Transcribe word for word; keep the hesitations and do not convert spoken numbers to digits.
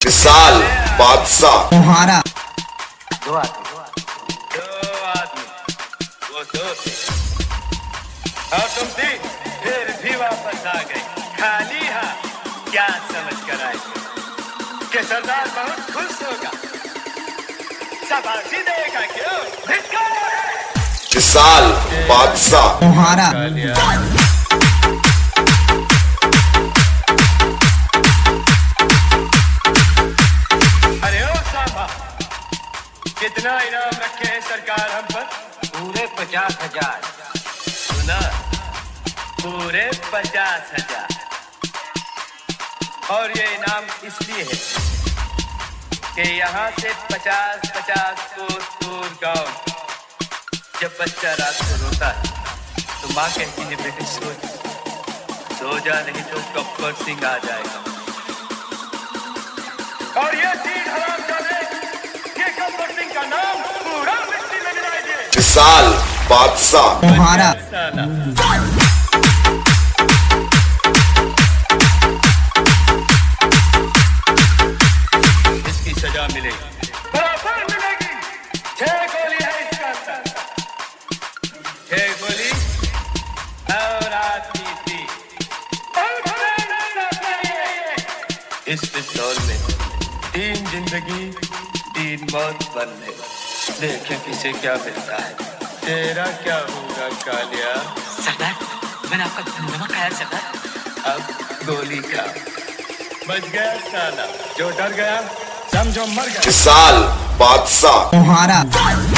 विशाल बादशाह तुम्हारा दो आदमी दो आदमी वो दो थे और तुम थी फिर भी वापस आ गई खाली हाथ। क्या समझ कर आए कि सरदार बहुत खुश होगा, शाबाशी देगा। क्यों विशाल बादशाह तुम्हारा कितना इनाम रखे हैं सरकार हम पर? पूरे पचास हजार। सुना? पूरे पचास हजार। और ये इनाम इसलिए है कि यहाँ से पचास पचास कोस दूर गाँव जब बच्चा रात को रोता है तो माँ कहती है बेटे सो सो जा, नहीं तो गब्बर सिंह आ जाएगा। और ये तीन हराम जाने गब्बर सिंह का नाम पूरा मिट्टी में मिला दिए। विशाल बादशाह तुम्हारा इसकी सजा मिलेगी, बराबर मिलेगी। छह गोली है इसका अंदर, छह गोली और आती थी। इस पिस्तौल में तीन जिंदगी तीन मौत बंद है। देखें किसे क्या मिलता है। तेरा क्या होगा कालिया? सरदार, मैंने आपका धन्यवाद खाया सरदार। अब गोली का बच गया साला, जो डर गया समझो मर गया। विशाल बादशाह तुम्हारा